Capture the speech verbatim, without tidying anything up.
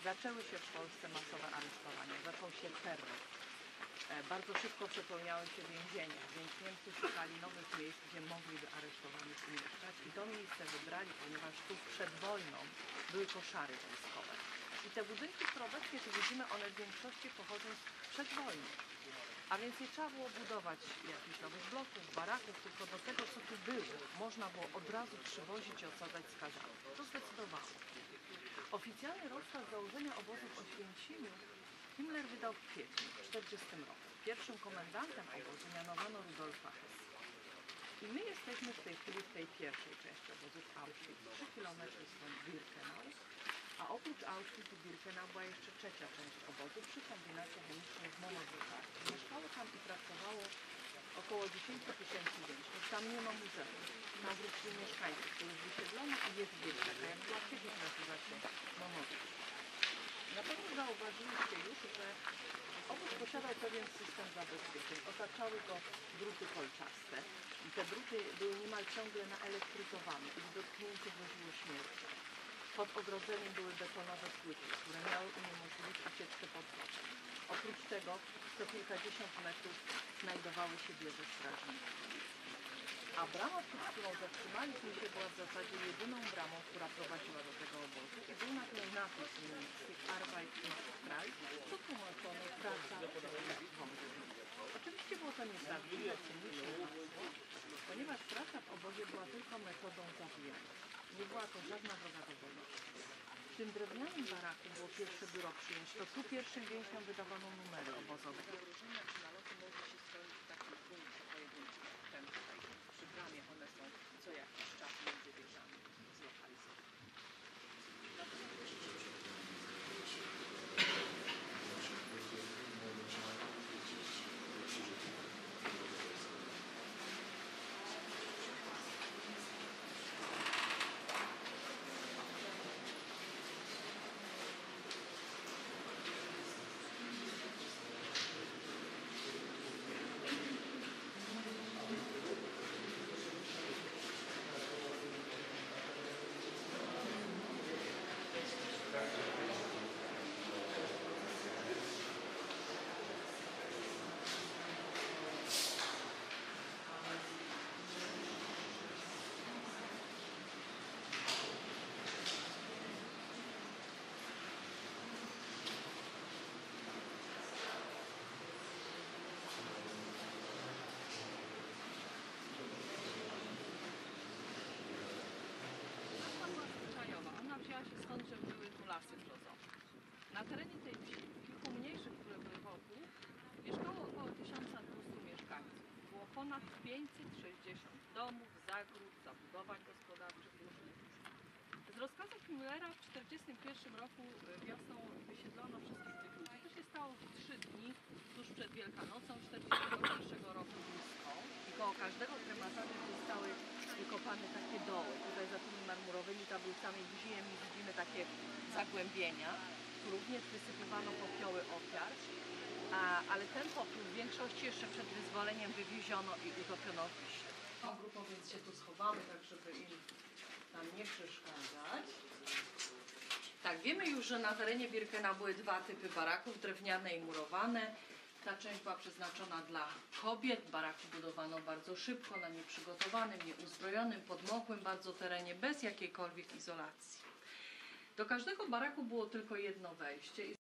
Zaczęły się w Polsce masowe aresztowania, zaczął się terror. Bardzo szybko przepełniały się więzienia, więc Niemcy szukali nowych miejsc, gdzie mogliby aresztowanych umieszczać i to miejsce wybrali, ponieważ tu przed wojną były koszary wojskowe. I te budynki, które obecnie tu widzimy, one w większości pochodzą sprzed wojny. A więc nie trzeba było budować jakichś nowych bloków, baraków, tylko do tego, co tu było, można było od razu przywozić i osadzać skazanych. To zdecydowało. Oficjalny rozkaz założenia obozu w Oświęcimiu Himmler wydał w kwietniu tysiąc dziewięćset czterdziestym roku. Pierwszym komendantem obozu mianowano Rudolfa Hessa. I my jesteśmy w tej chwili w tej pierwszej części obozu w Auschwitz, trzy kilometry stąd Birkenau, a oprócz Auschwitz i Birkenau była jeszcze trzecia część obozu przy kombinacie chemicznej w Monowyżach. Mieszkało tam i pracowało około dziesięć tysięcy więźniów. Tam nie ma muzeum. Tam wrócili mieszkańcy, których wysiedlono i jest wieś, taka jak była kiedyś, nazywa się Monowyż. Na pewno zauważyliście już, że obóz posiadał pewien system zabezpieczeń. Otaczały go druty kolczaste i te druty były niemal ciągle naelektryzowane. Ich dotknięcie groziło śmiercią. Pod ogrodzeniem były betonowe płyty, które miały uniemożliwić ucieczkę pod wodę. Oprócz tego co kilkadziesiąt metrów znajdowały się wieże strażników. A brama, przed którą zatrzymaliśmy się, była w zasadzie jedyną bramą, która prowadziła do tego obozu i był na niej napis niemiecki Arbeit ist frei, co tłumaczono praca wolna. Oczywiście było to nieprawdziwe, cyniczne hasło, ponieważ praca w obozie była tylko metodą zabijania. Nie była to żadna droga do wolności. W tym drewnianym baraku było pierwsze biuro przyjęć, to tu pierwszym więźniom wydawano numery obozowe. Zagrożenia czy naloty mogły się spełnić w takim punkcie pojedynczym, jak ten tutaj. Przy bramie one są co jakiś czas między wieżami zlokalizowane. Ona wzięła się stąd, że były tu lasy brzozowe. Na terenie tej wsi, kilku mniejszych, które były wokół, mieszkało około tysiąc dwieście mieszkańców. Było ponad pięćset sześćdziesiąt domów, zagród, zabudowań gospodarczych różnych. Z rozkazu Himmlera w tysiąc dziewięćset czterdziestym pierwszym roku wiosną wysiedlono wszystkich tych ludzi. To się stało w trzy dni, tuż przed Wielkanocą tysiąc dziewięćset czterdziestego pierwszego roku blisko. I koło każdego krematorium zostały wykopane takie doły. Tutaj za tymi marmurowymi tablicami w ziemi widzimy takie zagłębienia. Tu również wysypywano popioły ofiar, a, ale ten popiół w większości jeszcze przed wyzwoleniem wywieziono i utopiono w Wiśle. Tą grupą więc się tu schowamy, tak żeby im tam nie przeszkadzać. Tak, wiemy już, że na terenie Birkenau były dwa typy baraków, drewniane i murowane. Ta część była przeznaczona dla kobiet. Baraki budowano bardzo szybko, na nieprzygotowanym, nieuzbrojonym, podmokłym bardzo terenie, bez jakiejkolwiek izolacji. Do każdego baraku było tylko jedno wejście.